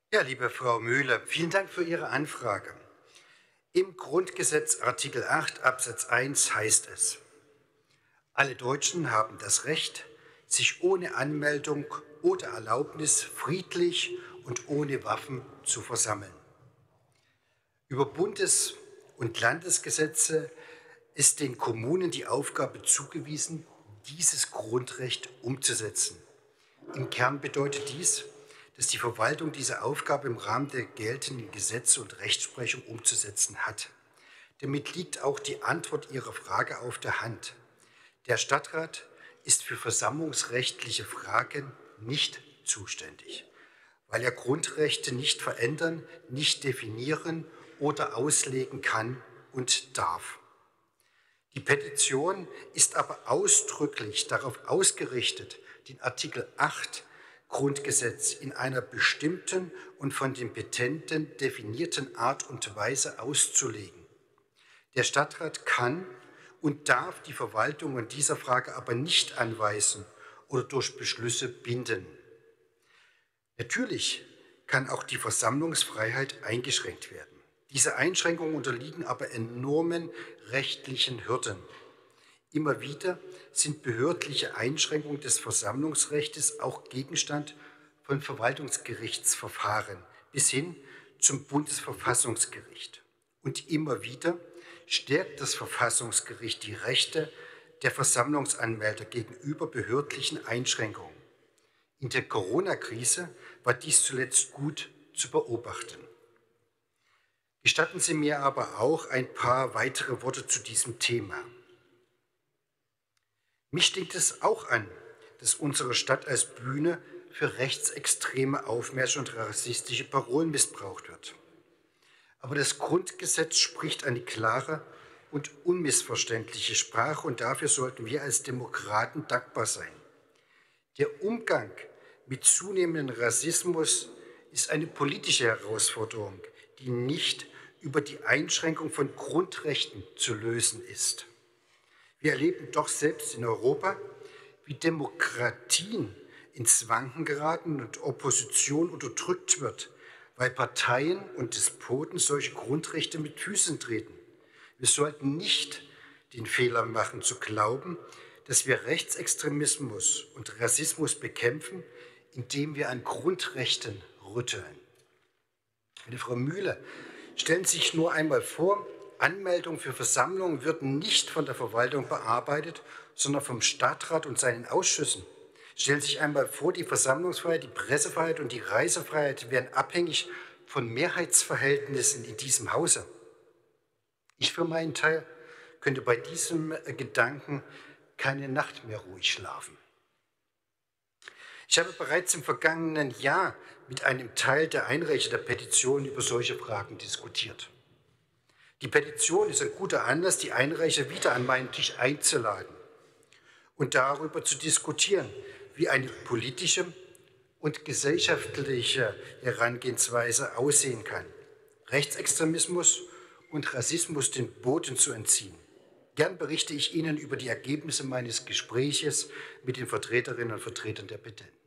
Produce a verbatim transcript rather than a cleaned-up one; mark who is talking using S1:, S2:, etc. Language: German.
S1: Ja, liebe Frau Mühle, vielen Dank für Ihre Anfrage. Im Grundgesetz Artikel acht Absatz eins heißt es: Alle Deutschen haben das Recht, sich ohne Anmeldung oder Erlaubnis friedlich und ohne Waffen zu versammeln. Über Bundes- und Landesgesetze ist den Kommunen die Aufgabe zugewiesen, dieses Grundrecht umzusetzen. Im Kern bedeutet dies, dass die Verwaltung diese Aufgabe im Rahmen der geltenden Gesetze und Rechtsprechung umzusetzen hat. Damit liegt auch die Antwort Ihrer Frage auf der Hand. Der Stadtrat ist für versammlungsrechtliche Fragen nicht zuständig, weil er Grundrechte nicht verändern, nicht definieren oder auslegen kann und darf. Die Petition ist aber ausdrücklich darauf ausgerichtet, den Artikel acht Grundgesetz in einer bestimmten und von den Petenten definierten Art und Weise auszulegen. Der Stadtrat kann und darf die Verwaltung in dieser Frage aber nicht anweisen oder durch Beschlüsse binden. Natürlich kann auch die Versammlungsfreiheit eingeschränkt werden. Diese Einschränkungen unterliegen aber enormen rechtlichen Hürden. Immer wieder sind behördliche Einschränkungen des Versammlungsrechts auch Gegenstand von Verwaltungsgerichtsverfahren bis hin zum Bundesverfassungsgericht. Und immer wieder stärkt das Verfassungsgericht die Rechte der Versammlungsanmelder gegenüber behördlichen Einschränkungen. In der Corona-Krise war dies zuletzt gut zu beobachten. Gestatten Sie mir aber auch ein paar weitere Worte zu diesem Thema. Mich stinkt es auch an, dass unsere Stadt als Bühne für rechtsextreme Aufmärsche und rassistische Parolen missbraucht wird. Aber das Grundgesetz spricht eine klare und unmissverständliche Sprache und dafür sollten wir als Demokraten dankbar sein. Der Umgang mit zunehmendem Rassismus ist eine politische Herausforderung, die nicht über die Einschränkung von Grundrechten zu lösen ist. Wir erleben doch selbst in Europa, wie Demokratien ins Wanken geraten und Opposition unterdrückt wird, weil Parteien und Despoten solche Grundrechte mit Füßen treten. Wir sollten nicht den Fehler machen, zu glauben, dass wir Rechtsextremismus und Rassismus bekämpfen, indem wir an Grundrechten rütteln. Meine Frau Mühle, stellen Sie sich nur einmal vor, Anmeldungen für Versammlungen würden nicht von der Verwaltung bearbeitet, sondern vom Stadtrat und seinen Ausschüssen. Stellen Sie sich einmal vor, die Versammlungsfreiheit, die Pressefreiheit und die Reisefreiheit wären abhängig von Mehrheitsverhältnissen in diesem Hause. Ich für meinen Teil könnte bei diesem Gedanken keine Nacht mehr ruhig schlafen. Ich habe bereits im vergangenen Jahr mit einem Teil der Einreicher der Petition über solche Fragen diskutiert. Die Petition ist ein guter Anlass, die Einreicher wieder an meinen Tisch einzuladen und darüber zu diskutieren, wie eine politische und gesellschaftliche Herangehensweise aussehen kann, Rechtsextremismus und Rassismus den Boden zu entziehen. Gern berichte ich Ihnen über die Ergebnisse meines Gespräches mit den Vertreterinnen und Vertretern der Petenten.